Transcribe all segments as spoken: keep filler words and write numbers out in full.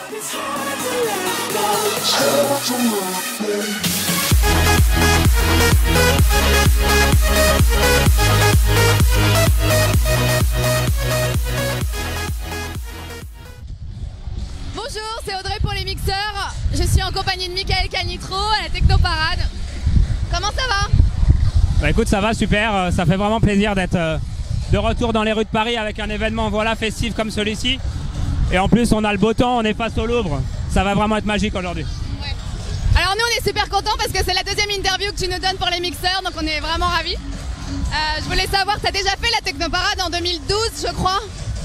Bonjour, c'est Audrey pour les mixeurs. Je suis en compagnie de Michael Canitro à la Technoparade. Comment ça va? Bah écoute, ça va super, ça fait vraiment plaisir d'être euh, de retour dans les rues de Paris avec un événement voilà, festif comme celui-ci. Et en plus on a le beau temps, on est face au Louvre, ça va vraiment être magique aujourd'hui. Ouais. Alors nous on est super contents parce que c'est la deuxième interview que tu nous donnes pour les mixeurs, donc on est vraiment ravis. Euh, je voulais savoir, tu as déjà fait la Technoparade en deux mille douze je crois.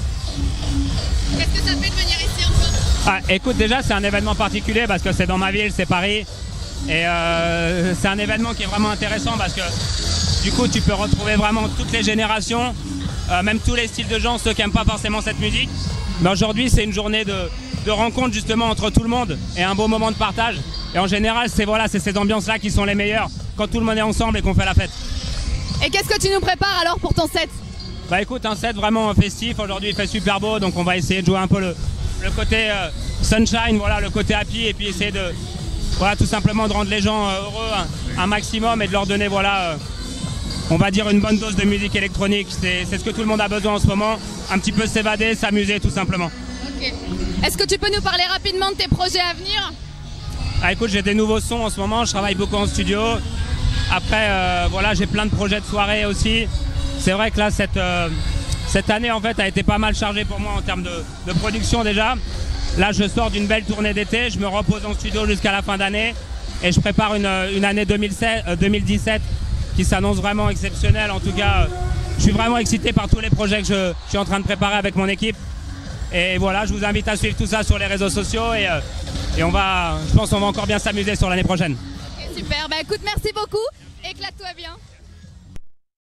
Qu'est-ce que ça fait de venir ici encore? Ah, écoute, déjà c'est un événement particulier parce que c'est dans ma ville, c'est Paris. Et euh, c'est un événement qui est vraiment intéressant parce que du coup tu peux retrouver vraiment toutes les générations, euh, même tous les styles de gens, ceux qui n'aiment pas forcément cette musique. Mais aujourd'hui c'est une journée de, de rencontre justement entre tout le monde et un beau moment de partage. Et en général c'est voilà, c'est ces ambiances-là qui sont les meilleures, quand tout le monde est ensemble et qu'on fait la fête. Et qu'est-ce que tu nous prépares alors pour ton set? Bah écoute, un set vraiment festif, aujourd'hui il fait super beau, donc on va essayer de jouer un peu le, le côté euh, sunshine, voilà, le côté happy, et puis essayer de, voilà, tout simplement de rendre les gens euh, heureux un, un maximum et de leur donner, voilà, euh, on va dire une bonne dose de musique électronique. C'est ce que tout le monde a besoin en ce moment, un petit peu s'évader, s'amuser tout simplement. Ok. Est-ce que tu peux nous parler rapidement de tes projets à venir? Ah écoute, j'ai des nouveaux sons en ce moment, je travaille beaucoup en studio. Après, euh, voilà, j'ai plein de projets de soirée aussi. C'est vrai que là, cette, euh, cette année en fait a été pas mal chargée pour moi en termes de, de production déjà. Là, je sors d'une belle tournée d'été, je me repose en studio jusqu'à la fin d'année et je prépare une, une année deux mille dix-sept qui s'annonce vraiment exceptionnelle. En tout cas, je suis vraiment excité par tous les projets que je, je suis en train de préparer avec mon équipe. Et voilà, je vous invite à suivre tout ça sur les réseaux sociaux et, euh, et on va, je pense qu'on va encore bien s'amuser sur l'année prochaine. Okay, super, bah écoute, merci beaucoup, éclate-toi bien.